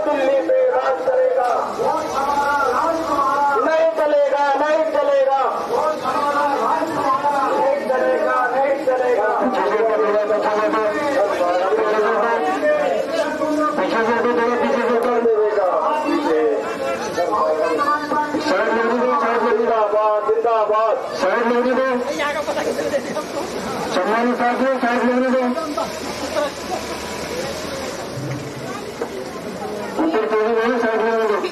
दिल्ली पे राज करेगा, नहीं चलेगा, नहीं चलेगा, नहीं चलेगा, नहीं चलेगा। जिंदाबाद, जिंदाबाद। साइड लेने दो, सम्मानित साथियों, साइड लेने दो। ऊपर चोरी नहीं, साइड लेने दो।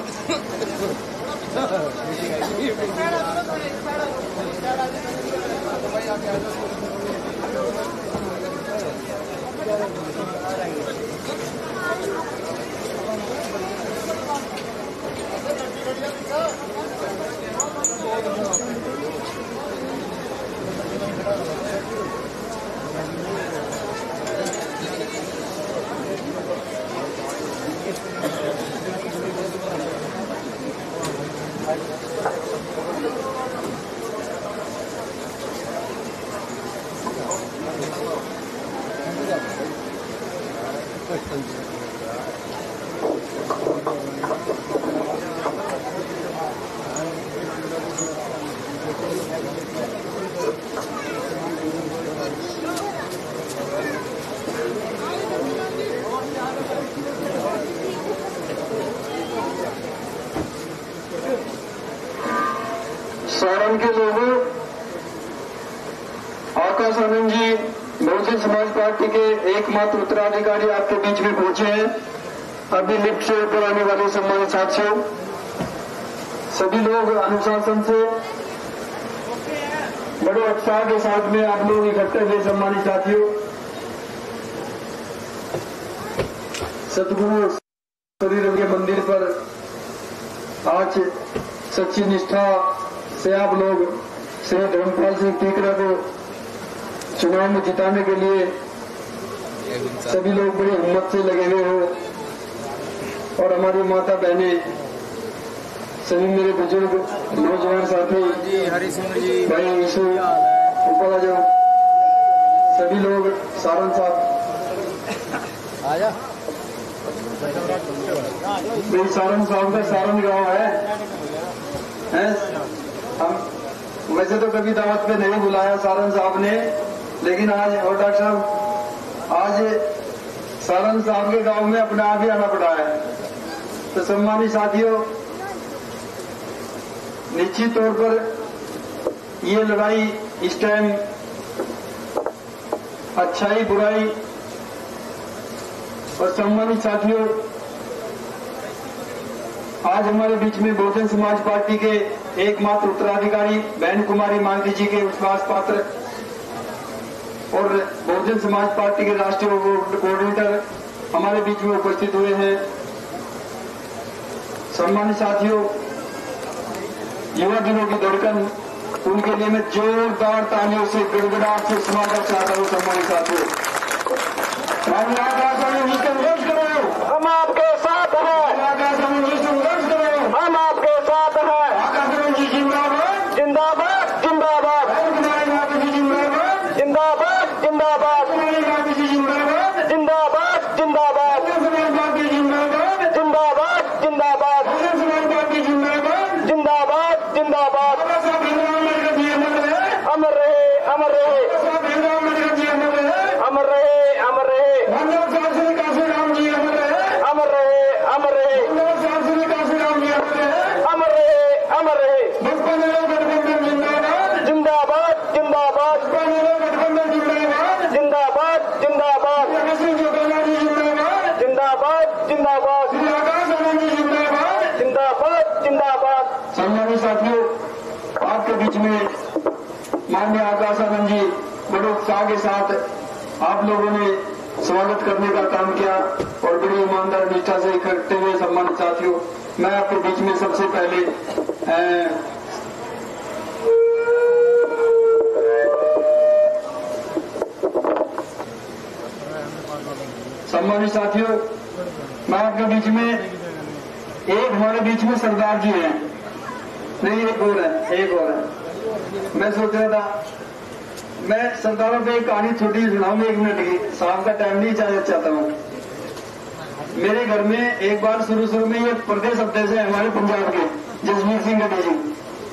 सारण के लोगों, आकाश आनंद जी बहुजन समाज पार्टी के एकमात्र उत्तराधिकारी आपके बीच में पहुंचे हैं। अभी लिफ्ट से ऊपर आने वाले सम्मानित साथियों, सभी लोग अनुशासन से बड़े उत्साह के साथ में आप लोग इकट्ठे हुए। सम्मानित साथियों, सतगुरु शरीर के मंदिर पर आज सच्ची निष्ठा से आप लोग श्री धर्मपाल सिंह टीकरा को चुनाव में जिताने के लिए सभी लोग बड़ी हिम्मत से लगे हुए हो। और हमारी माता बहनें, सभी मेरे बुजुर्ग नौजवान साथी, भाई यीशु ऊपर आ जाओ, सभी लोग सारण साहब आजा। मेरी सारण साहब का सारण गांव है। हम वैसे तो कभी दावत पे नहीं बुलाया सारण साहब ने, लेकिन आज और डॉक्टर साहब आज सारण साहब के गांव में अपने आप ही आना पड़ा है। तो सम्मानित साथियों, निश्चित तौर पर ये लड़ाई इस टाइम अच्छाई बुराई, और सम्मानित साथियों, आज हमारे बीच में बहुजन समाज पार्टी के एकमात्र उत्तराधिकारी बहन कुमारी मांझी जी के विश्वास पात्र और बहुजन समाज पार्टी के राष्ट्रीय कोऑर्डिनेटर हमारे बीच में उपस्थित हुए हैं। सम्मानित साथियों, युवा दिनों की धड़कन, उनके लिए मैं जोरदार तालियों से गड़गड़ाहट से स्वागत चाहता हूं। सम्मानित साथियों, संघर्ष करो, हम आपके साथ हैं, संघर्ष करो, हम आपके साथ हैं। आकाश जी जिंदाबाद, जिंदाबाद, जिंदाबाद, जिंदाबाद, जिंदाबाद, जिंदाबाद, जिंदाबाद, जिंदाबाद, जिंदाबाद, जिंदाबाद, जिंदाबाद, जिंदाबाद। अमर रहे, अमर रहे, अमर रहे, अमर रहे, काशीराम जी अमर रहे, अमर रहे, अमर रहे, काशीराम जी अमर रहे, अमर रहे, अमर रहे। गठबंधन जिंदाबाद, जिंदाबाद, जिंदाबाद, गठबंधन जिंदाबाद, जिंदाबाद, जिंदाबाद, जिंदाबाद, जिंदाबाद, जिंदाबाद, जिंदाबाद। सम्मानित साथियों, आपके बीच में माननीय आकाश आनंद जी बड़े उत्साह के साथ आप लोगों ने स्वागत करने का काम किया और बड़ी ईमानदार निष्ठा से इकट्ठे हुए। सम्मानित साथियों, मैं आपके बीच में सबसे पहले सम्मानित साथियों, मैं आपके बीच में एक हमारे बीच में सरदार जी हैं, नहीं एक और है, एक और है। मैं सोच रहा था मैं सरदारों पे एक कहानी छोटी सुनाऊंगी, 1 मिनट की, साहब का टाइम नहीं चाहता हूँ। मेरे घर में एक बार शुरू में ये प्रदेश अध्यक्ष है हमारे पंजाब के जसवीर सिंह गढ़ी जी,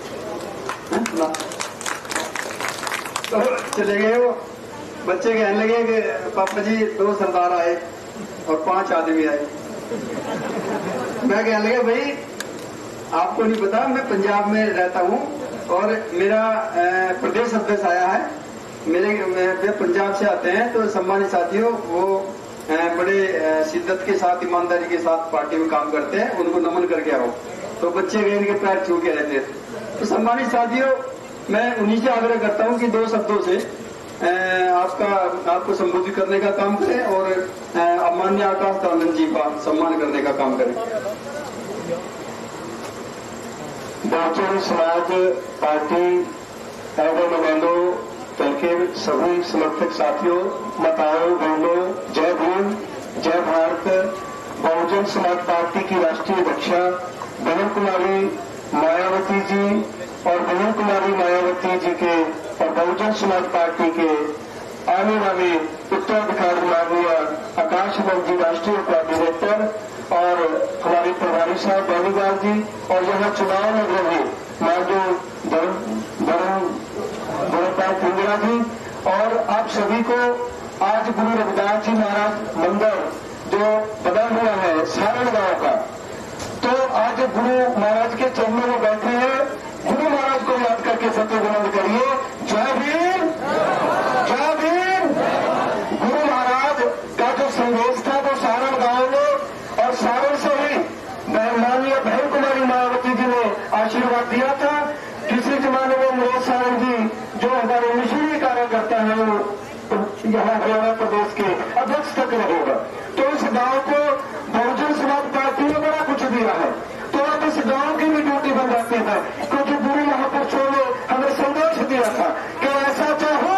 तो चले गए वो बच्चे कहने लगे कि पापा जी 2 सरदार आए और 5 आदमी आए। मैं कहने लगे भाई आपको नहीं पता मैं पंजाब में रहता हूँ और मेरा प्रदेश अध्यक्ष आया है, वे पंजाब से आते हैं, तो सम्मानित साथियों वो बड़े शिद्दत के साथ ईमानदारी के साथ पार्टी में काम करते हैं, उनको नमन करके आओ। तो बच्चे गए इनके पैर छू के रहते। तो सम्मानित साथियों मैं उन्हीं से आग्रह करता हूं कि 2 शब्दों से आपको संबोधित करने का काम करें और माननीय आकाश आनंद जी का सम्मान करने का काम करें। बहुजन समाज पार्टी एवं नुमाइंदों के सभी समर्थक साथियों, माताओं बहनों, जय भीम जय भारत। बहुजन समाज पार्टी की राष्ट्रीय अध्यक्षा बहन कुमारी मायावती जी और बहन कुमारी मायावती जी के और बहुजन समाज पार्टी के आने वाले उत्तराधिकारी माननीय आकाश आनंद जी राष्ट्रीय उपाध्यक्ष और हमारे प्रभारी साहब बेनीवाल जी और यहाँ चुनाव लड़ रहे धर्मपाल पिंगरा जी और आप सभी को आज गुरु रविदास जी महाराज मंदिर जो बना हुआ है सारण गांव का, तो आज गुरु महाराज के चरणों में बैठे हैं। गुरु महाराज को याद करके फतेह बुलंद करिए, जय भीम जय भीम। गुरु महाराज का जो संदेश था वो सारण गांव में और सारण से ही माननीय बहन कुमारी मायावती जी ने आशीर्वाद दिया था। किसी जमाने में नरेश सारण जी जो हमारे मिशनरी कार्यकर्ता है वो यहाँ हरियाणा प्रदेश के अध्यक्ष तक रहेगा। तो इस गांव को बहुजन समाज पार्टी ने बड़ा कुछ दिया है, तो अब इस गांव की भी ड्यूटी बन जाती है, क्योंकि गुरु महापुरुषों ने हमें संदेश दिया था कि ऐसा चाहो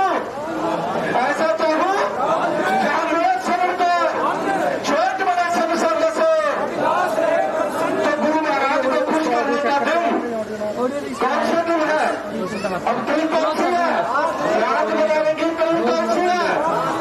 जहां मेरे शरण को छोट बड़ा सब सर्व से। तो गुरु महाराज को खुश करने का दिन कौन सा दिन है? अब दिन कौन सी है? रात बनाने की दिन कौन सी है?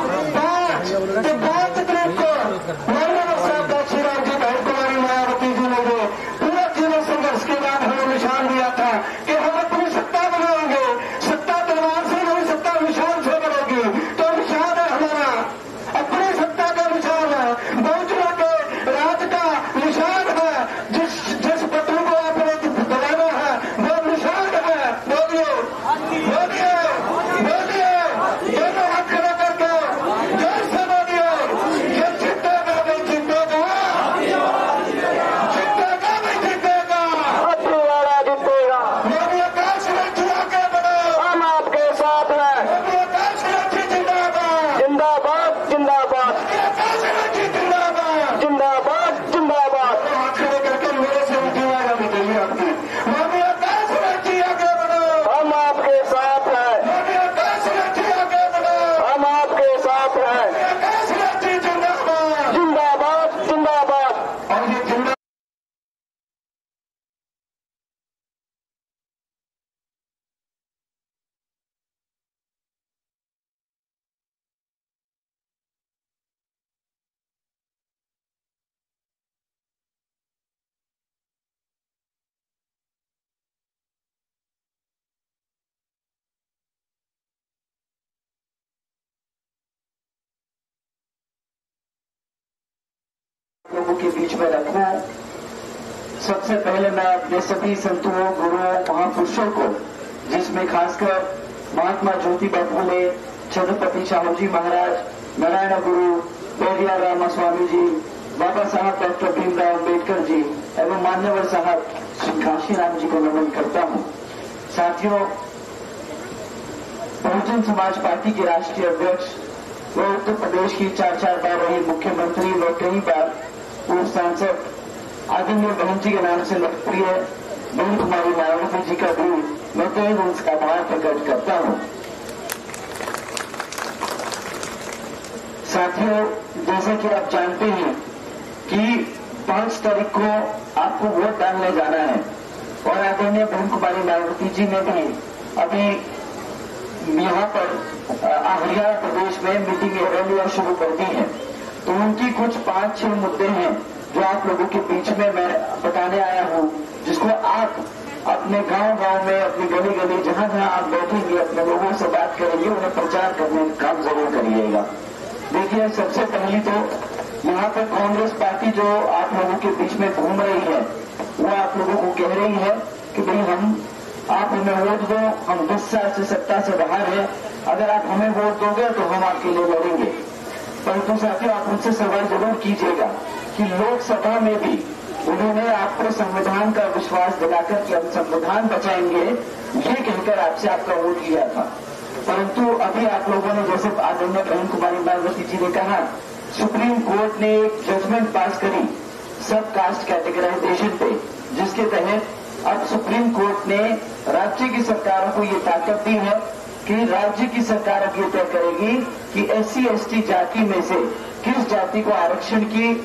5 तारीख को माननीय साहब श्री राम जी बहन कुमारी मायावती जी ने जो पूरा जीवन संघर्ष के बाद हमें निशान दिया था कि हम अपनी सत्ता बनाएंगे, सत्ता तलवार से नहीं सत्ता निशान से बनेगी। तो निशान है हमारा, अपनी सत्ता का निशान है, बहुजनों के राज का निशान है। जिस पटरी को आपने दबाना है वो निशान है। बोलिए बोलिए बोलिए, दोनों हाथ खड़ा करके जोर से बोलिए, ये जीतेगा नहीं जीतेगा, जीतेगा नहीं जीतेगा, अपनी वाला जीतेगा। मोदी आकाश रखी आगे बढ़ो, हम आपके साथ हैं। मोदी आकाश रखी जिंदाबाद जिंदाबाद जिंदाबाद, आकाश रखी जिंदाबाद जिंदाबाद जिंदाबाद। हाथ खड़े करके मेरे से ऊँची आवाज आनी चाहिए आपकी। मोदी आकाश रखी आगे बढ़ो, हम आपके साथ हैं। मोदी आकाश रखी आगे बढ़ो, हम आपके साथ हैं। आकाश रखी जिंदाबाद जिंदाबाद जिंदाबाद। और ये जिंदा लोगों के बीच में रखूं। सबसे पहले मैं अपने सभी संतों, गुरुओं, महापुरुषों को, जिसमें खासकर महात्मा ज्योतिबा फुले, छत्रपति शाहू जी महाराज, नारायण गुरु, पेरियार रामास्वामी जी, बाबा साहब डॉक्टर भीमराव अम्बेडकर जी एवं मान्यवर साहब श्री काशीराम जी को नमन करता हूं। साथियों, बहुजन समाज पार्टी के राष्ट्रीय अध्यक्ष व उत्तर प्रदेश की 4 बार रही मुख्यमंत्री व कई बार पूर्व सांसद आदरणीय बहन जी के नाम से लोकप्रिय बहन कुमारी मायावती जी का भी मैं तहे दिल से आभार प्रकट करता हूं। साथियों, जैसा कि आप जानते हैं कि 5 तारीख को आपको वोट डालने जाना है और आदरणीय बहन कुमारी मायावती जी ने भी अभी यहाँ पर हरियाणा प्रदेश में मीटिंग रैलियां शुरू कर दी है। तो उनकी कुछ 5-6 मुद्दे हैं जो आप लोगों के बीच में मैं बताने आया हूं, जिसको आप अपने गांव-गांव में, अपनी गली-गली, जहां-जहां आप बैठेंगे, अपने लोगों से बात करेंगे, उन्हें प्रचार करने का काम जरूर करिएगा। देखिए, सबसे पहली तो यहाँ पर कांग्रेस पार्टी जो आप लोगों के बीच में घूम रही है, वो आप लोगों को कह रही है कि भाई आप हमें वोट दो, हम 10 साल से सत्ता से बाहर हैं, अगर आप हमें वोट दोगे तो हम आपके लिए लड़ेंगे। परंतु साथियों, आप उनसे सवाल जरूर कीजिएगा कि लोकसभा में भी उन्होंने आपको संविधान का विश्वास दिलाकर कि हम संविधान बचाएंगे, ये कहकर आपसे आपका वोट लिया था। परंतु अभी आप लोगों ने, जैसे आदरणीय बहन कुमारी मायावती जी ने कहा, सुप्रीम कोर्ट ने एक जजमेंट पास करी सब कास्ट कैटेगराइजेशन पे, जिसके तहत अब सुप्रीम कोर्ट ने राज्य की सरकारों को ये ताकत दी है कि राज्य की सरकार अब ये तय करेगी कि SC/ST जाति में से किस जाति को आरक्षण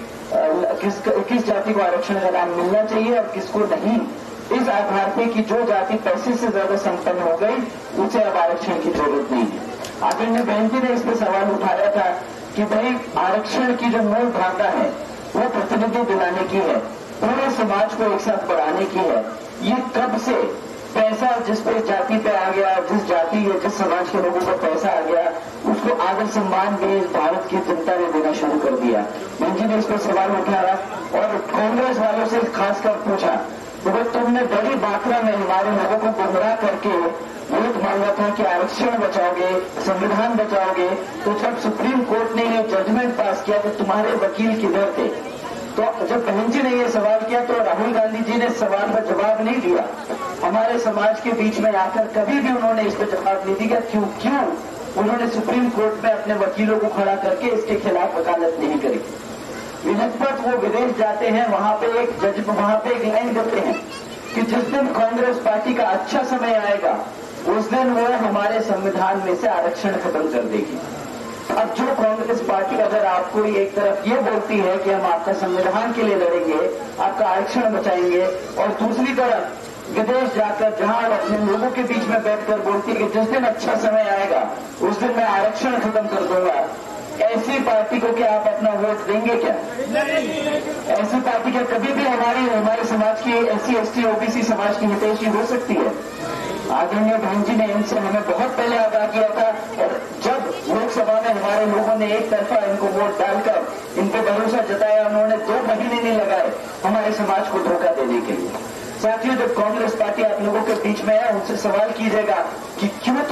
किस जाति को आरक्षण का लाभ मिलना चाहिए और किसको नहीं। इस आधार पे कि जो जाति पैसे से ज्यादा संपन्न हो गई, उसे अब आरक्षण की जरूरत नहीं है। आदरणीय बहन जी ने इस पर सवाल उठाया था कि भाई आरक्षण की जो मूल भावना है वो प्रतिनिधि दिलाने की है, पूरे समाज को एक साथ बढ़ाने की है। ये कब से पैसा जिस पे जाति पे आ गया, जिस जाति या जिस समाज के लोगों को पैसा आ गया, उसको आदर सम्मान भी इस भारत की जनता ने देना शुरू कर दिया। बहन जी ने इस पर सवाल उठाया और कांग्रेस वालों से खासकर पूछा, तो तुमने बड़ी मात्रा में हमारे लोगों को गुमराह करके वोट मांगा था कि आरक्षण बचाओगे, संविधान बचाओगे, तो जब सुप्रीम कोर्ट ने ये जजमेंट पास किया तो तुम्हारे वकील किधर थे? तो जब बहन जी ने ये सवाल किया तो राहुल गांधी जी ने सवाल का जवाब नहीं दिया। हमारे समाज के बीच में आकर कभी भी उन्होंने इस पर जवाब नहीं दिया। क्यों उन्होंने सुप्रीम कोर्ट में अपने वकीलों को खड़ा करके इसके खिलाफ वकालत नहीं करी? विनस्पत वो विदेश जाते हैं, वहां पे एक लाइन करते हैं कि जिस दिन कांग्रेस पार्टी का अच्छा समय आएगा, उस दिन वो हमारे संविधान में से आरक्षण खत्म कर देगी। अब जो कांग्रेस पार्टी अगर आपको एक तरफ ये बोलती है कि हम आपका संविधान के लिए लड़ेंगे, आपका आरक्षण बचाएंगे, और दूसरी तरफ विदेश जाकर जहां अपने लोगों के बीच में बैठकर बोलती है कि जिस दिन अच्छा समय आएगा उस दिन मैं आरक्षण खत्म कर दूंगा, ऐसी पार्टी को क्या आप अपना वोट देंगे क्या? ऐसी पार्टी क्या कभी भी हमारे समाज की SC/ST OBC समाज की हितैषी हो सकती है? आदरणीय बहन जी ने इनसे हमें बहुत पहले आगाह किया था, और जब लोकसभा में हमारे लोगों ने एक तरफा इनको वोट डालकर इन पे भरोसा जताया, उन्होंने 2 महीने नहीं लगाए हमारे समाज को धोखा देने के लिए। साथियों, जब कांग्रेस पार्टी आप लोगों के बीच में है, उनसे सवाल कीजिएगा कि क्यों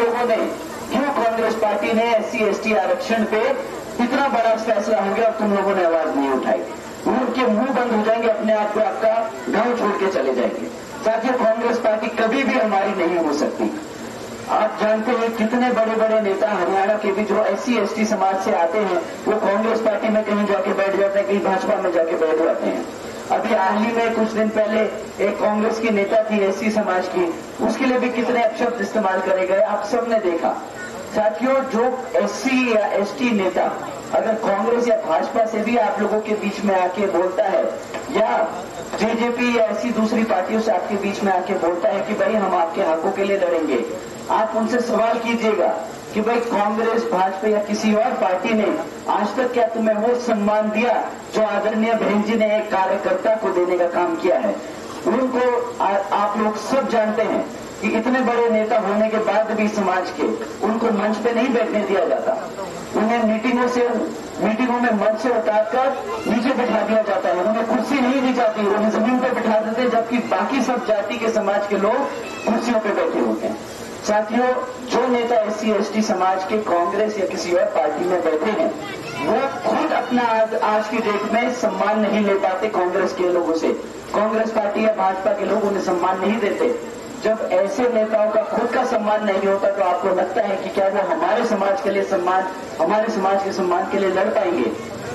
कांग्रेस पार्टी ने SC/ST आरक्षण पे इतना बड़ा फैसला हो गया और तुम लोगों ने आवाज नहीं उठाई? उनके मुंह बंद हो जाएंगे, अपने आप को आपका गांव छोड़ के चले जाएंगे। साथियों, कांग्रेस पार्टी कभी भी हमारी नहीं हो सकती। आप जानते हैं कितने बड़े बड़े नेता हरियाणा के भी जो SC/ST समाज से आते हैं, वो कांग्रेस पार्टी में कहीं जाके बैठ जाते हैं, कहीं भाजपा में जाके बैठ जाते हैं। अभी हाल ही में कुछ दिन पहले एक कांग्रेस की नेता थी SC समाज की, उसके लिए भी कितने अपशब्द इस्तेमाल करे गए, आप सबने देखा। साथियों, जो SC या ST नेता अगर कांग्रेस या भाजपा से भी आप लोगों के बीच में आके बोलता है, या JJP या ऐसी दूसरी पार्टियों से आपके बीच में आके बोलता है कि भाई हम आपके हकों के लिए लड़ेंगे, आप उनसे सवाल कीजिएगा कि भाई कांग्रेस, भाजपा या किसी और पार्टी ने आज तक क्या तुम्हें वो सम्मान दिया जो आदरणीय बहन जी ने एक कार्यकर्ता को देने का काम किया है? उनको आप लोग सब जानते हैं कि इतने बड़े नेता होने के बाद भी समाज के उनको मंच पे नहीं बैठने दिया जाता। उन्हें मीटिंगों में मंच से उतारकर नीचे बैठा दिया जाता है, उन्हें कुर्सी नहीं दी जाती, उन्हें जमीन पर बैठा देते, जबकि बाकी सब जाति के समाज के लोग कुर्सियों पर बैठे होते हैं। साथियों, जो नेता SC/ST समाज के कांग्रेस या किसी और पार्टी में बैठे हैं, वो खुद अपना आज की डेट में सम्मान नहीं ले पाते कांग्रेस के लोगों से। कांग्रेस पार्टी या भाजपा के लोग उन्हें सम्मान नहीं देते। जब ऐसे नेताओं का खुद का सम्मान नहीं होता तो आपको लगता है कि क्या वो हमारे समाज के लिए हमारे समाज के सम्मान के लिए लड़ पाएंगे?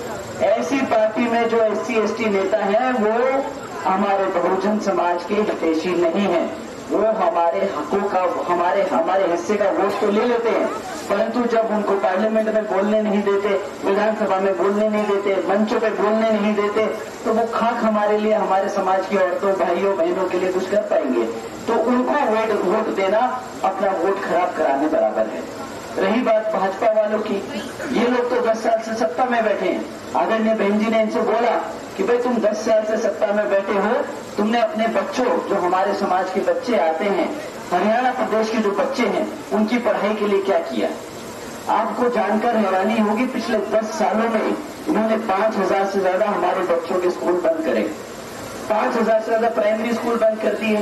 ऐसी पार्टी में जो SC/ST नेता हैं, वो हमारे बहुजन समाज के हितैषी नहीं है। वो हमारे हकों का, हमारे हिस्से का वोट तो ले लेते हैं, परंतु जब उनको पार्लियामेंट में बोलने नहीं देते, विधानसभा में बोलने नहीं देते, मंचों पे बोलने नहीं देते, तो वो खाक हमारे लिए, हमारे समाज की औरतों, भाइयों, बहनों के लिए कुछ कर पाएंगे? तो उनको वोट देना अपना वोट खराब कराने बराबर है। रही बात भाजपा वालों की, ये लोग तो 10 साल से सत्ता में बैठे हैं। आदरणीय बहन जी ने इनसे बोला कि भाई तुम 10 साल से सत्ता में बैठे हो, तुमने अपने बच्चों, जो हमारे समाज के बच्चे आते हैं, हरियाणा प्रदेश के जो बच्चे हैं, उनकी पढ़ाई के लिए क्या किया? आपको जानकर हैरानी होगी, पिछले 10 सालों में इन्होंने 5000 से ज्यादा हमारे बच्चों के स्कूल बंद करे, 5000 से ज्यादा प्राइमरी स्कूल बंद कर दिए।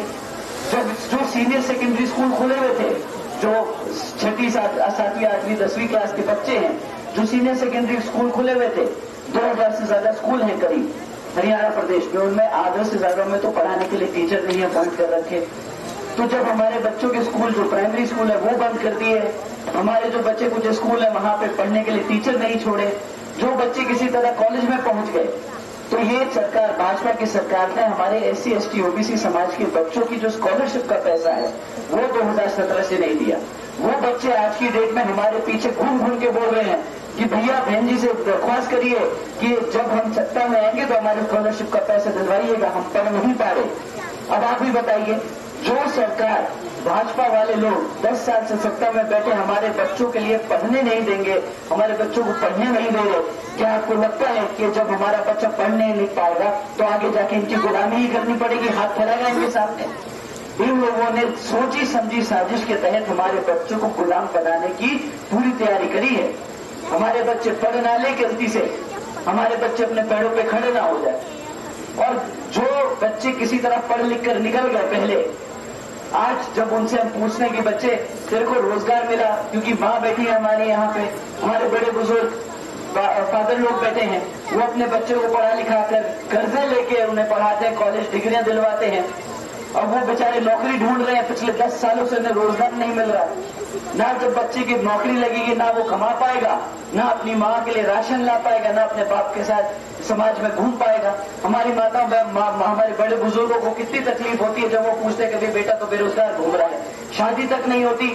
जो सीनियर सेकेंडरी स्कूल खुले हुए थे, जो 6वीं 7वीं 8वीं 10वीं क्लास के बच्चे हैं, जो सीनियर सेकेंडरी स्कूल खुले हुए थे, 2000 से ज्यादा स्कूल हैं करीब हरियाणा प्रदेश में, उनमें आधे से ज्यादा में तो पढ़ाने के लिए टीचर नहीं है, बंद कर रखे। तो जब हमारे बच्चों के स्कूल, जो प्राइमरी स्कूल है वो बंद कर दिए, हमारे जो बच्चे कुछ स्कूल है वहां पे पढ़ने के लिए टीचर नहीं छोड़े, जो बच्चे किसी तरह कॉलेज में पहुंच गए, तो ये सरकार, भाजपा की सरकार ने हमारे SC ST OBC समाज के बच्चों की जो स्कॉलरशिप का पैसा है वो 2017 से नहीं दिया। वो बच्चे आज की डेट में हमारे पीछे घूम घूम के बोल रहे हैं कि भैया बहन जी से दरख्वास्त करिए कि जब हम सत्ता में आएंगे तो हमारे स्कॉलरशिप का पैसा दिलवाइएगा, हम पढ़ नहीं पा रहे। अब आप ही बताइए, जो सरकार, भाजपा वाले लोग 10 साल से सत्ता में बैठे हमारे बच्चों के लिए पढ़ने नहीं देंगे, हमारे बच्चों को पढ़ने नहीं दे रहे, क्या आपको लगता है कि जब हमारा बच्चा पढ़ने नहीं पाएगा तो आगे जाके इनकी गुलामी ही करनी पड़ेगी, हाथ फैलाएगा इनके सामने? इन लोगों ने सोची समझी साजिश के तहत हमारे बच्चों को गुलाम बनाने की पूरी तैयारी करी है। हमारे बच्चे पढ़ ना ले गलती से, हमारे बच्चे अपने पैरों पे खड़े ना हो जाए, और जो बच्चे किसी तरह पढ़ लिख कर निकल गए पहले, आज जब उनसे हम पूछते हैं कि बच्चे तेरे को रोजगार मिला, क्योंकि माँ बैठी है हमारे यहाँ पे, हमारे बड़े बुजुर्ग फादर लोग बैठे हैं, वो अपने बच्चों को पढ़ा लिखा कर कर्जे लेके उन्हें पढ़ाते हैं, कॉलेज डिग्रियां दिलवाते हैं, और वो बेचारे नौकरी ढूंढ रहे हैं। पिछले 10 सालों से उन्हें रोजगार नहीं मिल रहा। ना जब बच्चे की नौकरी लगेगी, ना वो कमा पाएगा, ना अपनी माँ के लिए राशन ला पाएगा, ना अपने बाप के साथ समाज में घूम पाएगा। हमारी माताओं, हमारे बड़े बुजुर्गों को कितनी तकलीफ होती है जब वो पूछते हैं कि बेटा तो बेरोजगार घूम रहा है, शादी तक नहीं होती।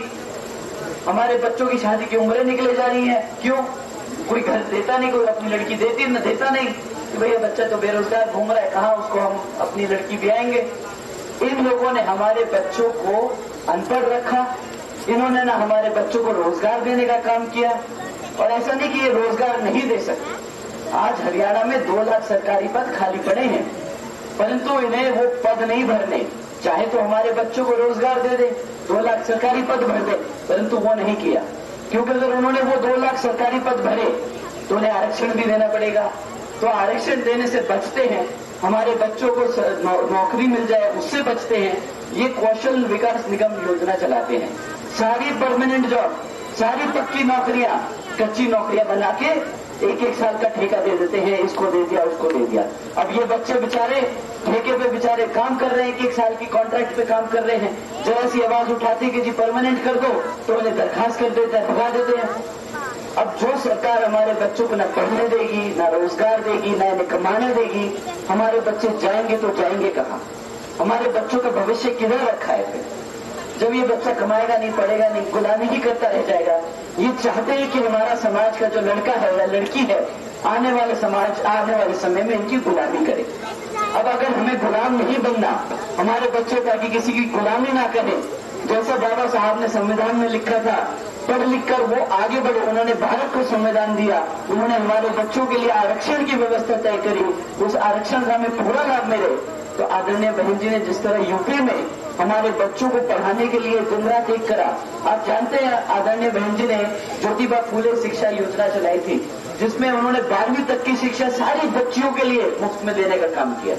हमारे बच्चों की शादी की उम्रें निकले जा रही है, क्यों? कोई घर देता नहीं, कोई अपनी लड़की देती न देता नहीं कि भैया बच्चा तो बेरोजगार घूम रहा है, कहाँ उसको हम अपनी लड़की ब्याएंगे। इन लोगों ने हमारे बच्चों को अनपढ़ रखा, इन्होंने ना हमारे बच्चों को रोजगार देने का काम किया। और ऐसा नहीं कि ये रोजगार नहीं दे सकते, आज हरियाणा में 2 लाख सरकारी पद खाली पड़े हैं, परंतु इन्हें वो पद नहीं भरने। चाहे तो हमारे बच्चों को रोजगार दे दे, 2 लाख सरकारी पद भर दे, परंतु वो नहीं किया, क्योंकि अगर उन्होंने वो 2 लाख सरकारी पद भरे तो उन्हें आरक्षण भी देना पड़ेगा। तो आरक्षण देने से बचते हैं, हमारे बच्चों को नौकरी मिल जाए उससे बचते हैं। ये कौशल विकास निगम योजना चलाते हैं, सारी परमानेंट जॉब, सारी पक्की नौकरियां कच्ची नौकरियां बना के 1-1 साल का ठेका दे देते हैं, इसको दे दिया उसको दे दिया। अब ये बच्चे बेचारे ठेके पे बेचारे काम कर रहे हैं, 1-1 साल की कॉन्ट्रैक्ट पे काम कर रहे हैं, जरा सी आवाज उठाती कि जी परमानेंट कर दो तो उन्हें दरखास्त कर देते हैं, भगा देते हैं। अब जो सरकार हमारे बच्चों को न पढ़ने देगी, न रोजगार देगी, न इन्हें कमाने देगी, हमारे बच्चे जाएंगे तो जाएंगे कहाँ? हमारे बच्चों का भविष्य किधर रखा है फिर? जब ये बच्चा कमाएगा नहीं, पढ़ेगा नहीं, गुलामी ही करता रह जाएगा। ये चाहते हैं कि हमारा समाज का जो लड़का है या लड़की है, आने वाले समाज, आने वाले समय में इनकी गुलामी करे। अब अगर हमें गुलाम नहीं बनना, हमारे बच्चे ताकि किसी की गुलामी ना करें, जैसा बाबा साहब ने संविधान में लिखा था, पढ़ लिख कर वो आगे बढ़े, उन्होंने भारत को संविधान दिया, उन्होंने हमारे बच्चों के लिए आरक्षण की व्यवस्था तय करी, उस आरक्षण का हमें पूरा लाभ मिले। तो आदरणीय बहन जी ने जिस तरह यूपी में हमारे बच्चों को पढ़ाने के लिए दिन रात एक करा, आप जानते हैं आदरणीय बहन जी ने ज्योतिबा फूले शिक्षा योजना चलाई थी, जिसमें उन्होंने 12वीं तक की शिक्षा सारी बच्चियों के लिए मुफ्त में देने का काम किया,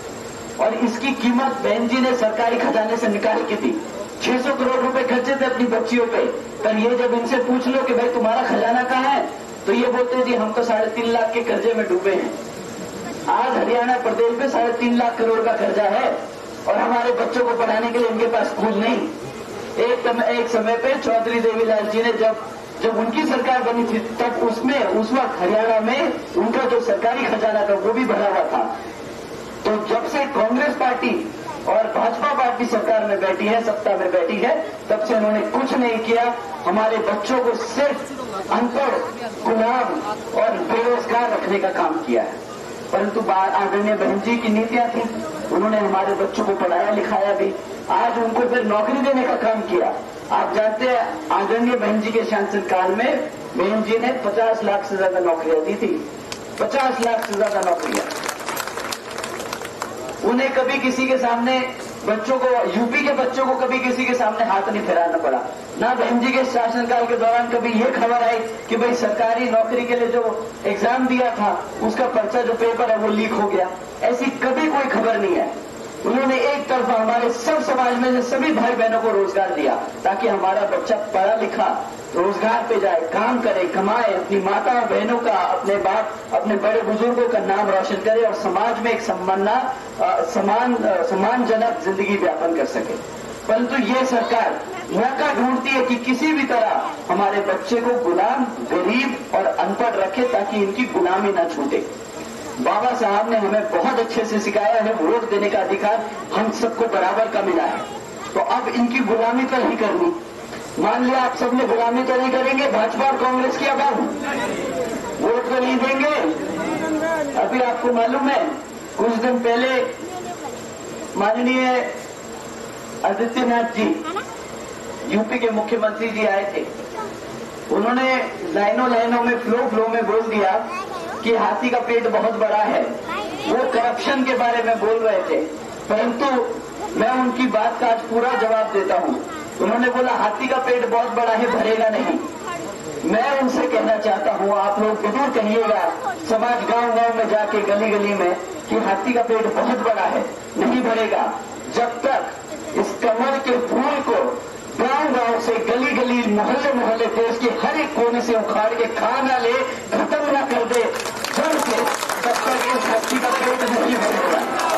और इसकी कीमत बहन जी ने सरकारी खजाने से निकाल के दी। 600 करोड़ रुपए खर्चे थे अपनी बच्चियों पे, पर ये जब इनसे पूछ लो कि भाई तुम्हारा खजाना कहाँ है, तो ये बोलते हैं जी हम तो 3.5 लाख के कर्जे में डूबे हैं। आज हरियाणा प्रदेश में 3.5 लाख करोड़ का कर्जा है, और हमारे बच्चों को पढ़ाने के लिए इनके पास स्कूल नहीं। एक समय पे चौधरी देवीलाल जी ने जब उनकी सरकार बनी थी, तब उसमें उस वक्त हरियाणा में उनका जो सरकारी खजाना था वो भी भरा हुआ था। तो जब से कांग्रेस पार्टी और भाजपा पार्टी सरकार में बैठी है, सत्ता में बैठी है, तब से उन्होंने कुछ नहीं किया, हमारे बच्चों को सिर्फ अनपढ़, गुलाम और बेरोजगार रखने का काम किया है। परंतु आदरणीय बहन जी की नीतियां थी, उन्होंने हमारे बच्चों को पढ़ाया लिखाया भी, आज उनको फिर नौकरी देने का काम किया। आप जानते हैं आदरणीय बहन जी के शासनकाल में बहन जी ने 50 लाख से ज्यादा नौकरियां दी थी। 50 लाख से ज्यादा नौकरियां। उन्हें कभी किसी के सामने बच्चों को, यूपी के बच्चों को कभी किसी के सामने हाथ नहीं फैलाना पड़ा। ना बहन जी के शासनकाल के दौरान कभी यह खबर आई कि भाई सरकारी नौकरी के लिए जो एग्जाम दिया था उसका पर्चा जो पेपर है वो लीक हो गया। ऐसी कभी कोई खबर नहीं है। उन्होंने एक तरफा हमारे सब समाज में से सभी भाई बहनों को रोजगार दिया ताकि हमारा बच्चा पढ़ा लिखा रोजगार पे जाए, काम करे, कमाए, अपनी माता और बहनों का, अपने बाप, अपने बड़े बुजुर्गों का नाम रोशन करे और समाज में एक सम्मानजनक जिंदगी व्यापन कर सके। परंतु ये सरकार मौका ढूंढती है कि किसी भी तरह हमारे बच्चे को गुलाम, गरीब और अनपढ़ रखे ताकि इनकी गुलामी न छूटे। बाबा साहब ने हमें बहुत अच्छे से सिखाया है, वोट देने का अधिकार हम सबको बराबर का मिला है। तो अब इनकी गुलामी तो नहीं करनी। मान लिया आप सबने गुलामी तो नहीं करेंगे भाजपा और कांग्रेस की, अब वोट तो नहीं देंगे। अभी आपको मालूम है कुछ दिन पहले माननीय आदित्यनाथ जी यूपी के मुख्यमंत्री जी आए थे। उन्होंने लाइनों में फ्लो में बोल दिया कि हाथी का पेट बहुत बड़ा है। वो करप्शन के बारे में बोल रहे थे, परंतु मैं उनकी बात का आज पूरा जवाब देता हूं। उन्होंने बोला हाथी का पेट बहुत बड़ा है, भरेगा नहीं। मैं उनसे कहना चाहता हूं, आप लोग जरूर कहिएगा समाज गांव में जाके, गली में, कि हाथी का पेट बहुत बड़ा है, नहीं भरेगा जब तक इस कमल के फूल को गांव से, गली मोहल्ले देश के हर एक कोने से उखाड़ के खा ना ले, खत्म ना कर दे जड़ से, तब तक इस हाथी का पेट नहीं भरेगा।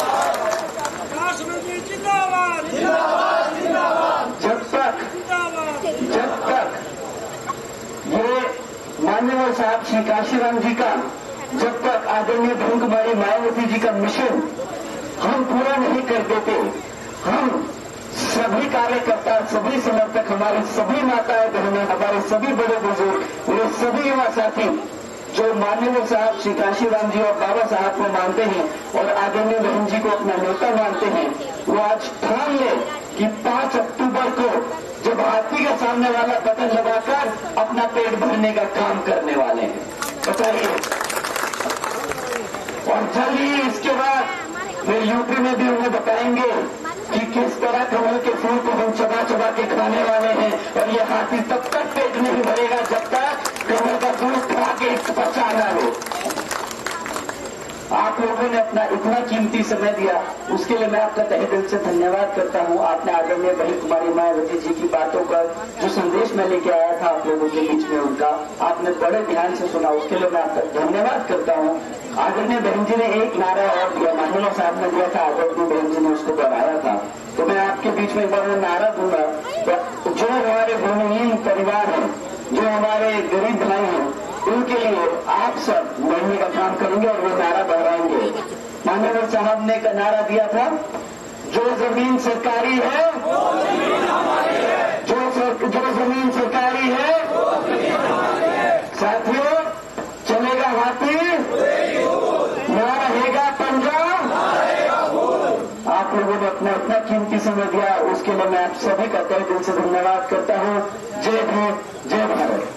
जब तक ये माननीय साहब श्री काशीराम जी का, जब तक आदरणीय बहन कुमारी मायावती जी का मिशन हम पूरा नहीं कर देते, हम सभी कार्यकर्ता, सभी समर्थक, हमारी सभी माताएं बहनें, हमारे सभी बड़े बुजुर्ग, मेरे सभी युवा साथी जो माननीय साहब श्री काशीराम जी और बाबा साहब को मानते हैं और आदरणीय बहन जी को अपना नेता मानते हैं, वो आज ठान ले कि 5 अक्टूबर को जब हाथी के सामने वाला बटन लगाकर अपना पेट भरने का काम करने वाले हैं। बताइए। और जल्द ही इसके बाद वे यूपी में भी उन्हें बताएंगे कि किस तरह कमल के फूल को हम चबा के खाने वाले हैं। और ये हाथी तब तक पेट नहीं भरेगा जब तक कमल का फूल खा के पचा ना लो। आप लोगों ने अपना इतना कीमती समय दिया, उसके लिए मैं आपका तहे दिल से धन्यवाद करता हूं। आपने आदरणीय बहन कुमारी मायावती जी की बातों का जो संदेश मैं लेके आया था आप लोगों के बीच में, उनका आपने बड़े ध्यान से सुना, उसके लिए मैं आपका धन्यवाद करता हूं। आदरणीय बहन जी ने एक नारा और दिया, माननीय साहब ने दिया था, आदरणीय बहन जी ने उसको दोहराया था, तो मैं आपके बीच में एक बार नारा दूंगा। जो हमारे भूमिहीन परिवार है, जो हमारे गरीब भाई हैं, उनके लिए आप सब लड़ने का काम करेंगे और वो नारा दोहराएंगे। माननीय साहब ने का नारा दिया था, जो जमीन सरकारी है, जो जमीन सरकारी है, साथियों चलेगा हाथी, ना रहेगा पंजा। आप लोगों ने अपना इतना कीमती समय दिया, उसके लिए मैं आप सभी का तहे दिल से धन्यवाद करता हूं। जय भीम, जय भारत।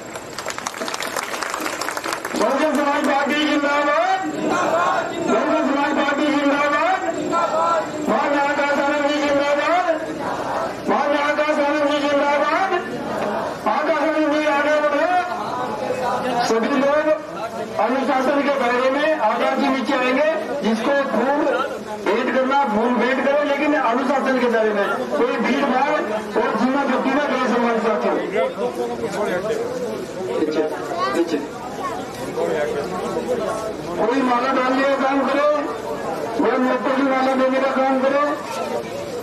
बहुजन समाज पार्टी जिंदाबाद, बहुजन समाज पार्टी जिंदाबाद, महात्मा आकाश आनंद जी जिंदाबाद, महात्मा आकाश आनंद जी जिंदाबाद। आकाश आनंद जी आगे बढ़े। सभी लोग अनुशासन के दायरे में आकाश जी नीचे आएंगे, जिसको फूल भेंट करना फूल भेंट करो, लेकिन अनुशासन के दायरे में कोई भीड़ भाड़ और सीमा चौकी में गए सम्मान साथियों। कोई माला डालने का काम करे, कोई मोटो की माला देने का काम करे।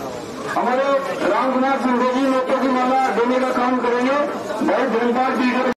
हमारे राम कुमार सिंह जी मोटो की माला देने का काम करेंगे। बहुत धन्यवाद।